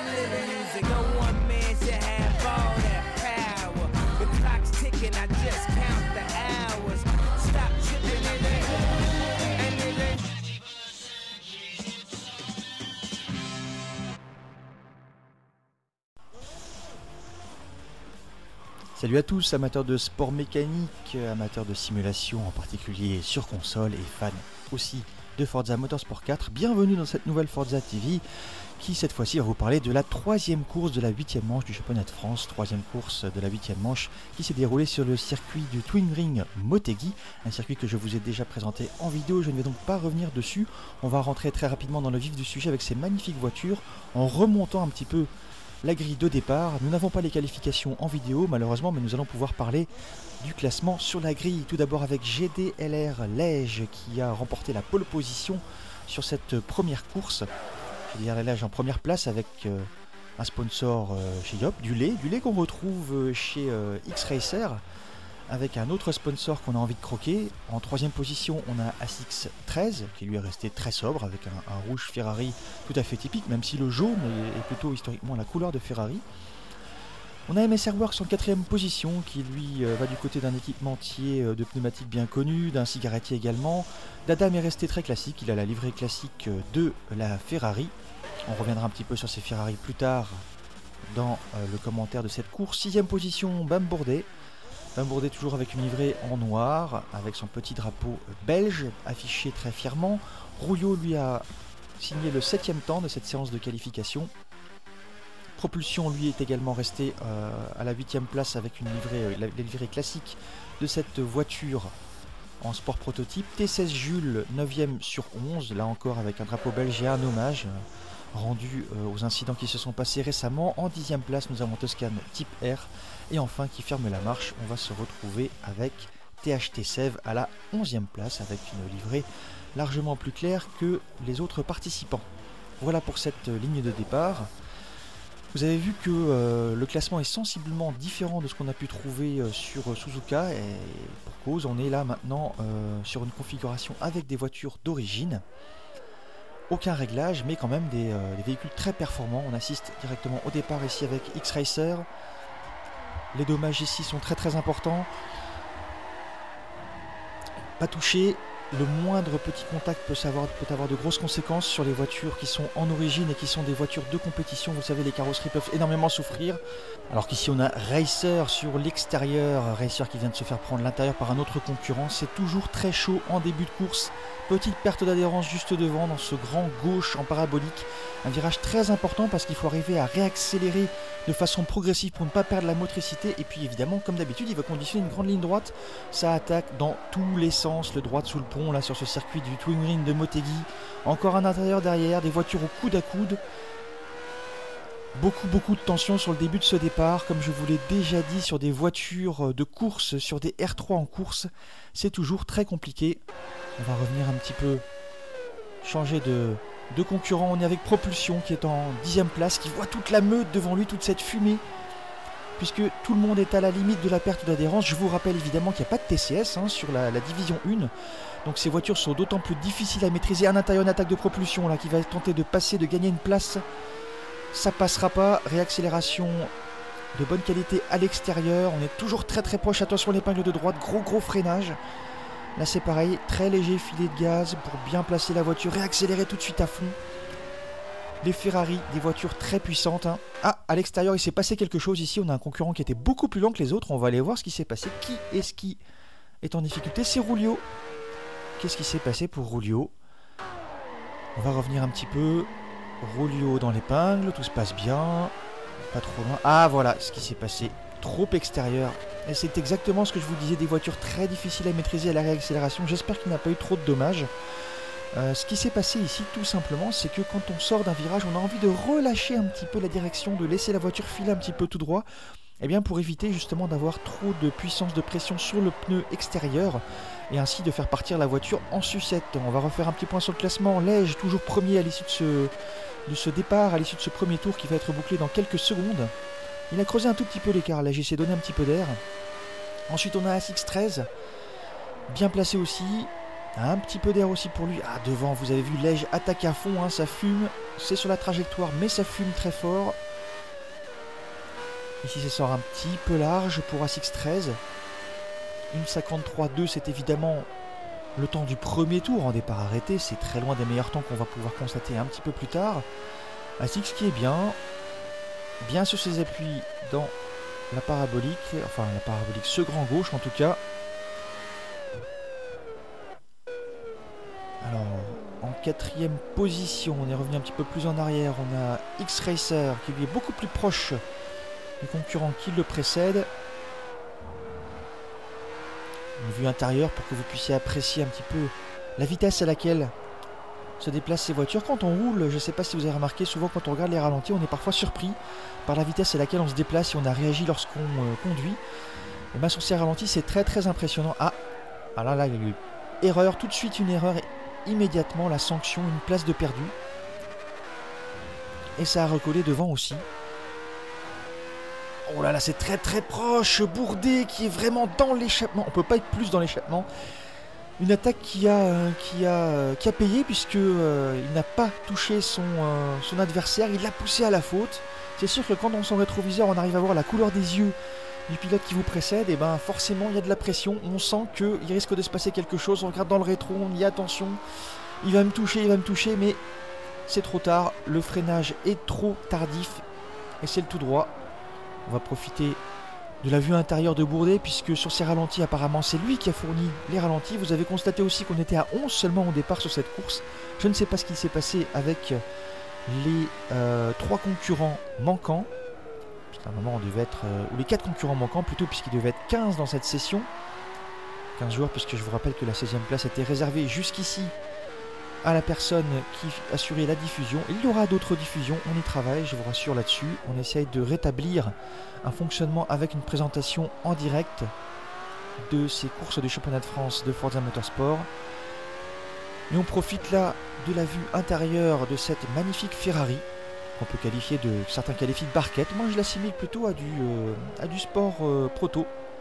Salut à tous, amateurs de sport mécanique, amateurs de simulation en particulier sur console et fans aussi de Forza Motorsport 4. Bienvenue dans cette nouvelle Forza TV qui cette fois-ci va vous parler de la troisième course de la 8e manche du championnat de France. Troisième course de la 8e manche qui s'est déroulée sur le circuit du Twin Ring Motegi. Un circuit que je vous ai déjà présenté en vidéo, je ne vais donc pas revenir dessus. On va rentrer très rapidement dans le vif du sujet avec ces magnifiques voitures en remontant un petit peu la grille de départ. Nous n'avons pas les qualifications en vidéo malheureusement, mais nous allons pouvoir parler du classement sur la grille. Tout d'abord avec GDLR Lège qui a remporté la pole position sur cette première course. GDLR Lège en première place avec un sponsor chez Yop, du lait qu'on retrouve chez X-Racer, avec un autre sponsor qu'on a envie de croquer. En troisième position, on a ASICS 13 qui lui est resté très sobre avec un rouge Ferrari tout à fait typique, même si le jaune est plutôt historiquement la couleur de Ferrari. On a MSR Works en quatrième position qui lui va du côté d'un équipementier de pneumatiques bien connu, d'un cigarettier également. D'Adam est resté très classique, il a la livrée classique de la Ferrari. On reviendra un petit peu sur ces Ferrari plus tard dans le commentaire de cette course. Sixième position, Bam Bourdet. Bam Bourdet toujours avec une livrée en noir, avec son petit drapeau belge affiché très fièrement. Rouillot lui a signé le 7e temps de cette séance de qualification. Propulsion lui est également resté à la 8e place avec une livrée, la livrée classique de cette voiture en sport prototype. T16 Jules 9e sur 11, là encore avec un drapeau belge et un hommage rendu aux incidents qui se sont passés récemment. En 10e place nous avons Toscane Type R. Et enfin, qui ferme la marche, on va se retrouver avec THT Sèvres à la 11e place avec une livrée largement plus claire que les autres participants. Voilà pour cette ligne de départ. Vous avez vu que le classement est sensiblement différent de ce qu'on a pu trouver sur Suzuka, et pour cause, on est là maintenant sur une configuration avec des voitures d'origine. Aucun réglage, mais quand même des véhicules très performants. On assiste directement au départ ici avec X-Racer. Les dommages ici sont très importants. Pas touché. Le moindre petit contact peut avoir de grosses conséquences sur les voitures qui sont en origine et qui sont des voitures de compétition. Vous savez, les carrosseries peuvent énormément souffrir. Alors qu'ici on a Racer sur l'extérieur. Racer qui vient de se faire prendre l'intérieur par un autre concurrent. C'est toujours très chaud en début de course. Petite perte d'adhérence juste devant dans ce grand gauche en parabolique. Un virage très important parce qu'il faut arriver à réaccélérer de façon progressive pour ne pas perdre la motricité. Et puis évidemment, comme d'habitude, il va conditionner une grande ligne droite. Ça attaque dans tous les sens. Le droit sous le pont là sur ce circuit du Twin Ring de Motegi. Encore un intérieur derrière, des voitures au coude à coude. Beaucoup de tension sur le début de ce départ. Comme je vous l'ai déjà dit, sur des voitures de course, sur des R3 en course, c'est toujours très compliqué. On va revenir un petit peu, changer de concurrent. On est avec Propulsion qui est en 10e place, qui voit toute la meute devant lui, toute cette fumée, puisque tout le monde est à la limite de la perte d'adhérence. Je vous rappelle évidemment qu'il n'y a pas de TCS sur la division 1, donc ces voitures sont d'autant plus difficiles à maîtriser. Un intérieur, une attaque de Propulsion là qui va tenter de passer, de gagner une place. Ça passera pas. Réaccélération de bonne qualité à l'extérieur. On est toujours très proche. Attention l'épingle de droite, gros freinage. Là c'est pareil, très léger filet de gaz pour bien placer la voiture, réaccélérer tout de suite à fond. Les Ferrari, des voitures très puissantes. Ah, à l'extérieur il s'est passé quelque chose ici, on a un concurrent qui était beaucoup plus lent que les autres, on va aller voir ce qui s'est passé. Qui est-ce qui est en difficulté? C'est Rouillot. Qu'est-ce qui s'est passé pour Rouillot? On va revenir un petit peu. Rouillot dans l'épingle, tout se passe bien. Pas trop loin. Ah voilà ce qui s'est passé. Trop extérieur. Et c'est exactement ce que je vous disais, des voitures très difficiles à maîtriser à la réaccélération. J'espère qu'il n'y a pas eu trop de dommages. Ce qui s'est passé ici, tout simplement, c'est que quand on sort d'un virage, on a envie de relâcher un petit peu la direction, de laisser la voiture filer un petit peu tout droit. Et bien pour éviter justement d'avoir trop de puissance de pression sur le pneu extérieur et ainsi de faire partir la voiture en sucette. On va refaire un petit point sur le classement. Lège toujours premier à l'issue de ce départ, à l'issue de ce premier tour qui va être bouclé dans quelques secondes. Il a creusé un tout petit peu l'écart, là j'essaie de donner un petit peu d'air. Ensuite on a ASICS 13, bien placé aussi. Un petit peu d'air aussi pour lui. Ah, devant, vous avez vu, Lège attaque à fond, hein, ça fume. C'est sur la trajectoire, mais ça fume très fort. Ici, ça sort un petit peu large pour ASX13. 1,53,2, c'est évidemment le temps du premier tour en départ arrêté. C'est très loin des meilleurs temps qu'on va pouvoir constater un petit peu plus tard. ASX qui est bien sur ses appuis dans la parabolique. Enfin, la parabolique, ce grand gauche en tout cas. Alors, en quatrième position, on est revenu un petit peu plus en arrière. On a X-Racer qui lui est beaucoup plus proche du concurrent qui le précède. Une vue intérieure pour que vous puissiez apprécier un petit peu la vitesse à laquelle se déplacent ces voitures. Quand on roule, je ne sais pas si vous avez remarqué, souvent quand on regarde les ralentis, on est parfois surpris par la vitesse à laquelle on se déplace et on a réagi lorsqu'on conduit. Et bien sur ces ralentis, c'est très très impressionnant. Ah là, il y a eu erreur, tout de suite une erreur, et immédiatement la sanction, une place de perdu. Et ça a recollé devant aussi. Oh là là, c'est très très proche. Bourdais qui est vraiment dans l'échappement. On peut pas être plus dans l'échappement. Une attaque qui a payé puisque il n'a pas touché son adversaire. Il l'a poussé à la faute. C'est sûr que quand dans son rétroviseur, on arrive à voir la couleur des yeux du pilote qui vous précède, et ben forcément il y a de la pression. On sent qu'il risque de se passer quelque chose. On regarde dans le rétro, on dit attention, il va me toucher, mais c'est trop tard. Le freinage est trop tardif et c'est le tout droit. On va profiter de la vue intérieure de Bourdais puisque sur ces ralentis apparemment c'est lui qui a fourni les ralentis. Vous avez constaté aussi qu'on était à 11 seulement au départ sur cette course. Je ne sais pas ce qui s'est passé avec les 3 concurrents manquants. Puisqu'à un moment on devait être... ou les 4 concurrents manquants plutôt, puisqu'il devait être 15 dans cette session. 15 joueurs, puisque je vous rappelle que la 16e place était réservée jusqu'ici à la personne qui assurait la diffusion. Il y aura d'autres diffusions, on y travaille, je vous rassure là-dessus. On essaye de rétablir un fonctionnement avec une présentation en direct de ces courses du championnat de France de Forza Motorsport. Et on profite là de la vue intérieure de cette magnifique Ferrari, qu'on peut qualifier de... certains qualifient de barquette. Moi je l'assimile plutôt à du sport proto.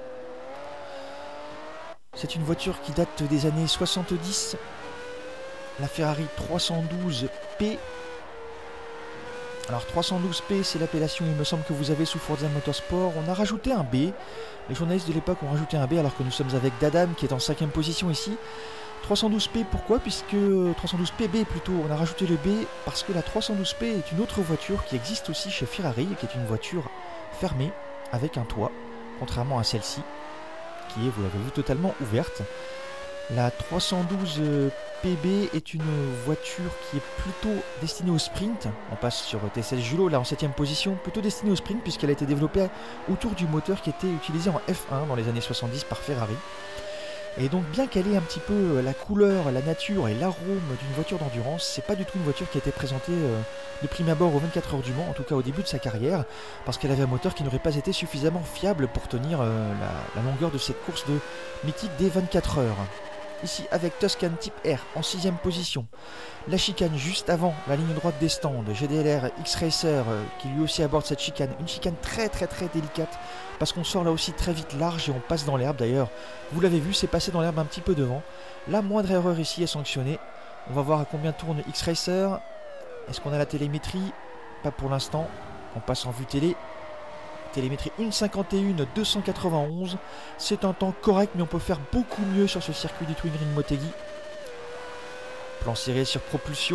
C'est une voiture qui date des années 70. La Ferrari 312P. Alors 312P, c'est l'appellation, il me semble, que vous avez sous Forza Motorsport. On a rajouté un B. Les journalistes de l'époque ont rajouté un B alors que nous sommes avec Dadam qui est en 5e position ici. 312P, pourquoi? Puisque 312PB plutôt, on a rajouté le B parce que la 312P est une autre voiture qui existe aussi chez Ferrari, qui est une voiture fermée avec un toit, contrairement à celle-ci qui est, vous l'avez vu, totalement ouverte. La 312PB est une voiture qui est plutôt destinée au sprint. On passe sur T16 Julot, là en 7ème position, plutôt destinée au sprint puisqu'elle a été développée autour du moteur qui était utilisé en F1 dans les années 70 par Ferrari. Et donc bien qu'elle ait un petit peu la couleur, la nature et l'arôme d'une voiture d'endurance, c'est pas du tout une voiture qui a été présentée de prime abord aux 24 heures du Mans, en tout cas au début de sa carrière, parce qu'elle avait un moteur qui n'aurait pas été suffisamment fiable pour tenir la longueur de cette course de mythique des 24 heures. Ici avec Tuscan Type R en 6ème position. La chicane juste avant la ligne droite des stands. GDLR X-Racer qui lui aussi aborde cette chicane. Une chicane très délicate parce qu'on sort là aussi très vite large et on passe dans l'herbe. D'ailleurs, vous l'avez vu, c'est passé dans l'herbe un petit peu devant. La moindre erreur ici est sanctionnée. On va voir à combien tourne X-Racer. Est-ce qu'on a la télémétrie? Pas pour l'instant. On passe en vue télé. Télémétrie 1,51 291. C'est un temps correct, mais on peut faire beaucoup mieux sur ce circuit du Twin Ring Motegi. Plan serré sur propulsion.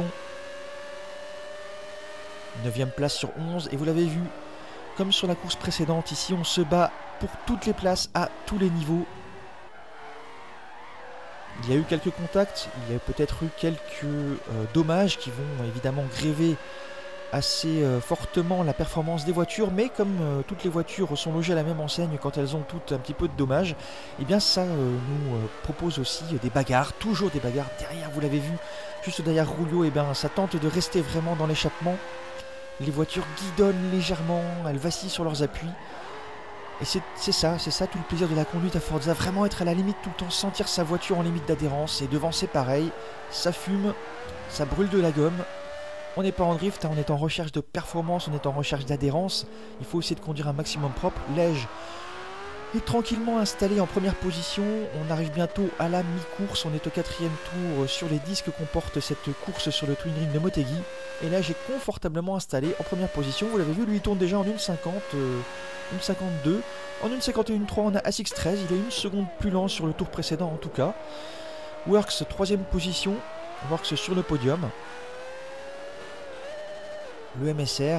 9ème place sur 11. Et vous l'avez vu, comme sur la course précédente, ici on se bat pour toutes les places à tous les niveaux. Il y a eu quelques contacts, il y a peut-être eu quelques dommages qui vont évidemment gréver assez fortement la performance des voitures, mais comme toutes les voitures sont logées à la même enseigne quand elles ont toutes un petit peu de dommages, et bien ça nous propose aussi des bagarres, toujours des bagarres. Derrière, vous l'avez vu, juste derrière Rouliot, et bien ça tente de rester vraiment dans l'échappement. Les voitures guidonnent légèrement, elles vacillent sur leurs appuis. Et c'est ça tout le plaisir de la conduite à Forza, vraiment être à la limite tout le temps, sentir sa voiture en limite d'adhérence. Et devant c'est pareil, ça fume, ça brûle de la gomme. On n'est pas en drift, hein, on est en recherche de performance, on est en recherche d'adhérence. Il faut essayer de conduire un maximum propre. Lège est tranquillement installé en première position. On arrive bientôt à la mi-course. On est au 4e tour sur les disques qu'on porte cette course sur le Twin Ring de Motegi. Et là, j'ai confortablement installé en première position. Vous l'avez vu, lui il tourne déjà en 1,50, 1,52. En 1,51,3, on a Asix 13. Il est une seconde plus lent sur le tour précédent en tout cas. Works, 3e position. Works sur le podium. Le MSR,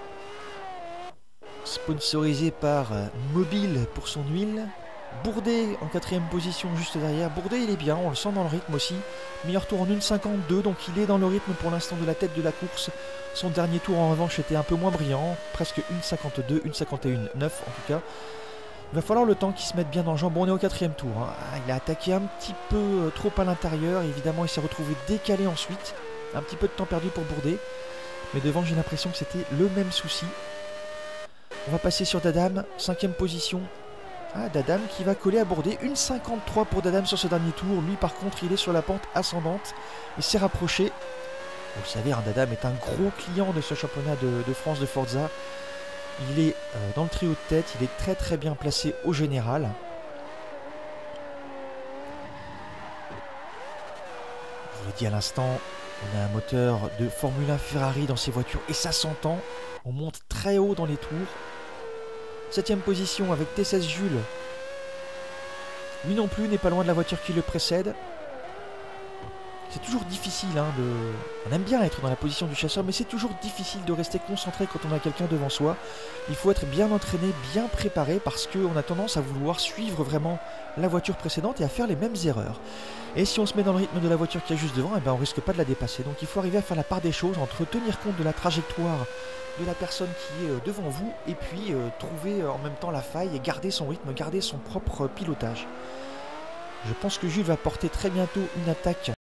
sponsorisé par Mobile pour son huile. Bourdet en 4e position juste derrière. Bourdet il est bien, on le sent dans le rythme aussi. Meilleur tour en 1,52, donc il est dans le rythme pour l'instant de la tête de la course. Son dernier tour en revanche était un peu moins brillant, presque 1,52, 1,51,9 en tout cas. Il va falloir le temps qu'il se mette bien dans le jambes. Bon, on est au 4e tour, hein. Il a attaqué un petit peu trop à l'intérieur. Évidemment il s'est retrouvé décalé ensuite. Un petit peu de temps perdu pour Bourdet. Mais devant j'ai l'impression que c'était le même souci. On va passer sur Dadam, 5e position. Ah, Dadam qui va coller à Bourdet. 1,53 pour Dadam sur ce dernier tour. Lui par contre il est sur la pente ascendante. Il s'est rapproché. Vous le savez, hein, Dadam est un gros client de ce championnat de France de Forza. Il est dans le trio de tête. Il est très bien placé au général. Je vous l'ai dit à l'instant, on a un moteur de Formule 1 Ferrari dans ces voitures et ça s'entend. On monte très haut dans les tours. 7e position avec T16 Jules. Lui non plus n'est pas loin de la voiture qui le précède. C'est toujours difficile, hein, on aime bien être dans la position du chasseur, mais c'est toujours difficile de rester concentré quand on a quelqu'un devant soi. Il faut être bien entraîné, bien préparé, parce qu'on a tendance à vouloir suivre vraiment la voiture précédente et à faire les mêmes erreurs. Et si on se met dans le rythme de la voiture qui est juste devant, eh ben on risque pas de la dépasser. Donc il faut arriver à faire la part des choses entre tenir compte de la trajectoire de la personne qui est devant vous et puis trouver en même temps la faille et garder son rythme, garder son propre pilotage. Je pense que Jules va porter très bientôt une attaque